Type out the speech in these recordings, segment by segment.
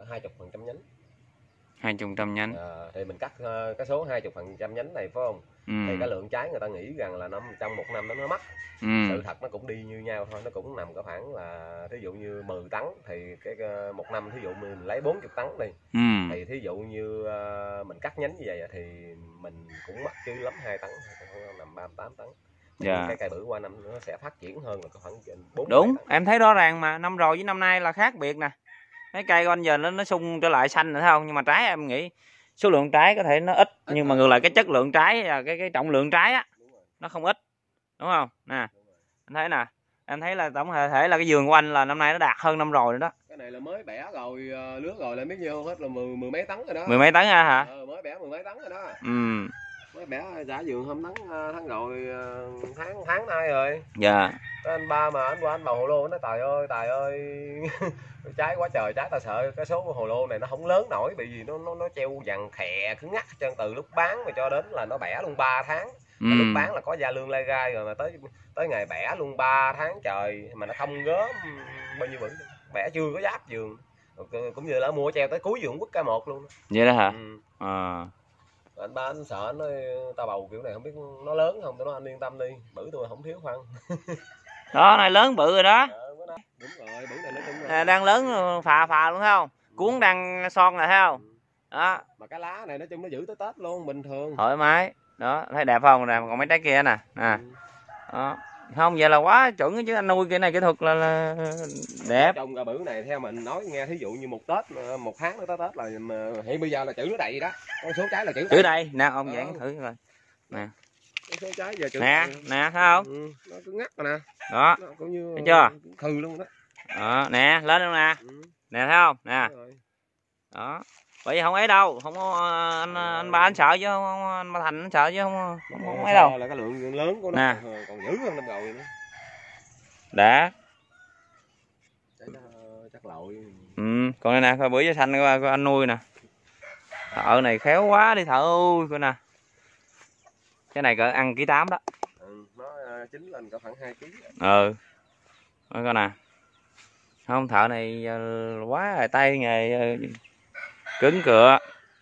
20% nhánh. 20% nhánh. Thì mình cắt cái số 20% nhánh này phải không? Thì cái lượng trái người ta nghĩ rằng là nó trong một năm nó mất. Sự thật nó cũng đi như nhau thôi, nó cũng nằm có khoảng là thí dụ như 10 tấn thì cái một năm thí dụ mình lấy 40 tấn đi. Thì thí dụ như mình cắt nhánh như vậy thì mình cũng mất chứ lắm 2 tấn, nằm 38 tấn. Cái cây bưởi qua năm nó sẽ phát triển hơn là có khoảng 4. Đúng, em thấy rõ ràng mà, năm rồi với năm nay là khác biệt nè. Mấy cây của anh giờ nó sung trở lại xanh nữa thấy không? Nhưng mà trái em nghĩ số lượng trái có thể nó ít, nhưng mà ngược lại cái chất lượng trái, cái trọng lượng trái á nó không ít, đúng không? Nè, anh thấy nè, em thấy là tổng thể là cái vườn của anh là năm nay nó đạt hơn năm rồi rồi đó. Cái này là mới bẻ rồi, lứa rồi là biết nhiêu hết là mười mấy tấn rồi đó. Mười mấy tấn hả? Mới bẻ 10 mấy tấn rồi đó. Mới bẻ giả vườn hôm tháng rồi, tháng nay rồi. Dạ. Anh ba mà anh qua anh bầu hồ lô nó tài ơi trái quá trời trái, ta sợ cái số hồ lô này nó không lớn nổi, bởi vì nó treo dằn khè cứng ngắc chân từ lúc bán mà cho đến là nó bẻ luôn 3 tháng. Lúc bán là có gia lương lai gai rồi, mà tới ngày bẻ luôn 3 tháng trời mà nó không gớm bao nhiêu bữa, bẻ chưa có giáp vườn, cũng như là mua treo tới cuối vườn quất K1 luôn. Vậy đó hả? Anh ba anh sợ, anh nói tao bầu kiểu này không biết nó lớn không, tao nói anh yên tâm đi, bưởi tôi không thiếu phân. Đó, này lớn bự rồi đó. Đúng rồi, bưởi này nói chung là đang lớn phà luôn thấy không? Cuốn đang son rồi thấy không? Đó. Mà cái lá này nói chung nó giữ tới Tết luôn, bình thường. Thoải mái. Đó, thấy đẹp không? Nè, còn mấy trái kia nè. Đó. Không, vậy là quá chuẩn chứ, anh nuôi cái này kỹ thuật là đẹp. Trong cái bưởi này theo mình nói nghe, thí dụ như một Tết, một tháng nữa tới Tết là hiện bây giờ là chữ nó đầy đó. Con số trái là chữ đầy. Nè, ông dán thử coi. Nè. Số trái giờ chữ nè thấy không? Nó cứ ngắt rồi nè. Đó. Nó cũng như thấy chưa? Khừ luôn đó. Đó, nè, lên luôn nè. Nè thấy không? Nè. Đó. Bởi vì không ấy đâu, không có anh ba anh sợ chứ không, anh ba Thành anh sợ chứ không ấy đâu. Là cái lượng lớn của nó nè. Còn dữ hơn năm rồi nữa. Đã. Chắc lội. Còn đây nè, coi bưởi da xanh của anh nuôi nè. Thợ này khéo quá đi thợ ơi, coi nè. Cái này cỡ ăn ký 8 đó. Nó chín lên cỡ khoảng 2 kg. Coi nè. Không, thợ này quá rồi, tay nghề cứng cựa.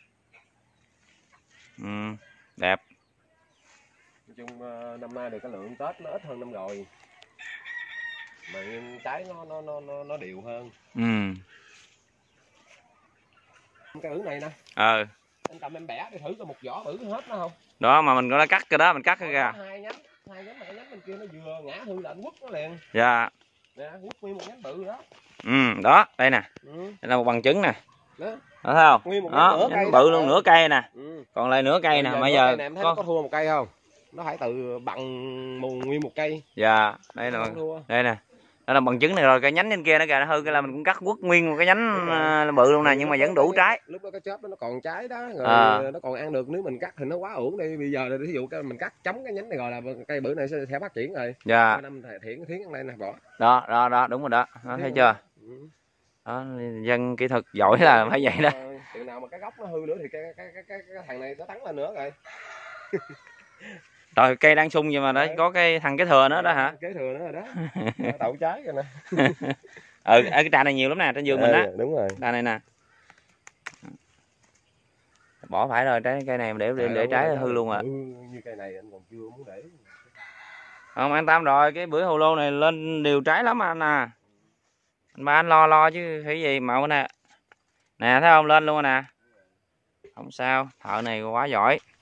Đẹp. Nói chung năm nay thì cái lượng Tết nó ít hơn năm rồi. Mà trái nó đều hơn. Cái bưởi này nè. Anh cầm em bẻ để thử coi một vỏ bưởi hết nó không? Đó mà mình có cắt cái đó, mình cắt cái kìa. Hai nhánh mà cái nhánh bên kia nó vừa ngã hư là anh quất nó liền. Dạ. Nè, quất nguyên một nhánh bự đó. Đó, đây nè. Đây là một bằng chứng nè. Đó thấy không? Nguyên một đó, nhánh bự luôn, nửa cây nè. Còn lại nửa cây nè, bây giờ em thấy có thua một cây không? Nó phải từ bằng nguyên một cây. Dạ, đây là đây nè. Đó là bằng chứng này rồi, cái nhánh trên kia nó kìa, nó hư cái là mình cũng cắt quất nguyên một cái nhánh bự luôn nè, nhưng mà vẫn đủ trái. Lúc đó cái chớp nó còn trái đó, rồi nó còn ăn được, nếu mình cắt thì nó quá uổng đi. Bây giờ ví dụ mình cắt chống cái nhánh này rồi là cây bưởi này sẽ phát triển rồi. Dạ. Năm thiện ở đây nè bỏ. Đó, đúng rồi đó. Nó thấy chưa? Đó, dân kỹ thuật giỏi là phải vậy đó. Chừng nào mà cái gốc nó hư nữa thì cái thằng này nó tắn lên nữa rồi. Rồi cây đang sung vậy mà đấy, có cái thằng kế thừa nữa đó hả? Kế thừa nữa rồi đó. Đậu trái rồi nè. Cái trà này nhiều lắm nè, trên vườn mình á. Đúng rồi. Trà này nè. Bỏ phải rồi, cây này để trái hư luôn à. Như cây này anh còn chưa muốn để. Không an tâm rồi, cái bưởi hồ lô này lên đều trái lắm anh à. Anh ba anh lo chứ cái gì màu nè. Nè thấy không, lên luôn nè. Không sao, thợ này quá giỏi.